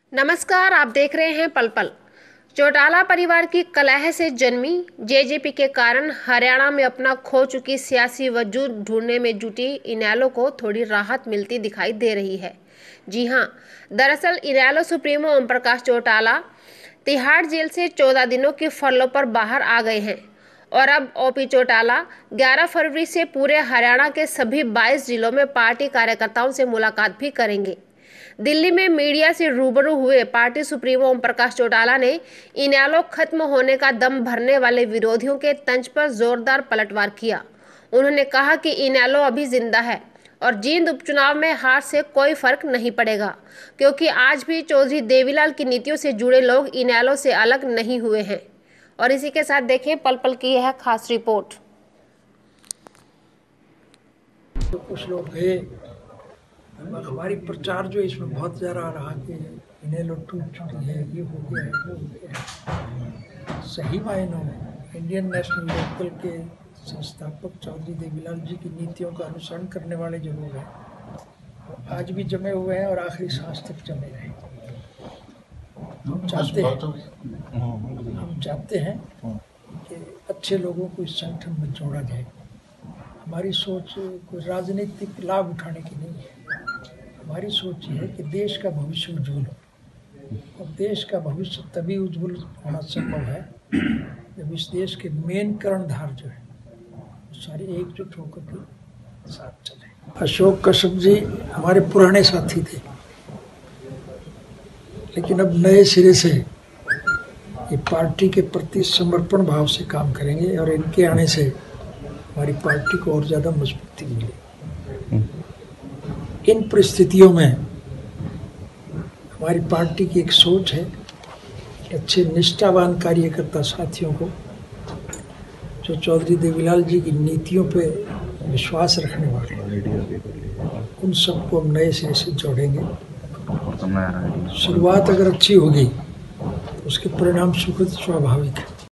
नमस्कार, आप देख रहे हैं पल पल। चौटाला परिवार की कलह से जन्मी जेजेपी के कारण हरियाणा में अपना खो चुकी सियासी वजूद ढूंढने में जुटी इनेलो को थोड़ी राहत मिलती दिखाई दे रही है। जी हां, दरअसल इनेलो सुप्रीमो ओम प्रकाश चौटाला तिहाड़ जेल से 14 दिनों की फरलो पर बाहर आ गए हैं और अब ओपी चौटाला 11 फरवरी से पूरे हरियाणा के सभी 22 जिलों में पार्टी कार्यकर्ताओं से मुलाकात भी करेंगे। दिल्ली में मीडिया से रूबरू हुए पार्टी सुप्रीमो ओम प्रकाश चौटाला ने इनेलो खत्म होने का दम भरने वाले विरोधियों के तंज पर जोरदार पलटवार किया। उन्होंने कहा कि इनेलो अभी जिंदा है और जींद उपचुनाव में हार से कोई फर्क नहीं पड़ेगा, क्योंकि आज भी चौधरी देवीलाल की नीतियों से जुड़े लोग इनेलो से अलग नहीं हुए हैं। और इसी के साथ देखें पल पल की यह खास रिपोर्ट। तो कुछ लोग गए, हमारी प्रचार जो इसमें बहुत ज़्यादा आ रहा कि इनेलो टूट चुकी है, ये हो गया है, वो हो गया है। सही मायनों में इंडियन नेशनल लोकदल के संस्थापक चौधरी देवीलाल जी की नीतियों का अनुसरण करने वाले जो लोग हैं वो आज भी जमे हुए हैं और आखिरी सांस तक जमे रहे। हम चाहते हैं कि अच्छे लोगों को इस संगठन में जोड़ा जाए। हमारी सोच कोई राजनीतिक लाभ उठाने की नहीं है। हमारी सोच ये है कि देश का भविष्य उज्ज्वल हो, और देश का भविष्य तभी उज्ज्वल होना संभव है जब इस देश के मेन कर्णधार जो है वो सारे एकजुट होकर के साथ चले। अशोक कश्यप जी हमारे पुराने साथी थे, लेकिन अब नए सिरे से ये पार्टी के प्रति समर्पण भाव से काम करेंगे और इनके आने से हमारी पार्टी को और ज़्यादा मजबूती मिले। इन परिस्थितियों में हमारी पार्टी की एक सोच है कि अच्छे निष्ठावान कार्यकर्ता साथियों को, जो चौधरी देवीलाल जी की नीतियों पे विश्वास रखने वाले, उन सबको हम नए सिरे से जोड़ेंगे। शुरुआत अगर अच्छी होगी तो उसके परिणाम सुखद स्वाभाविक है।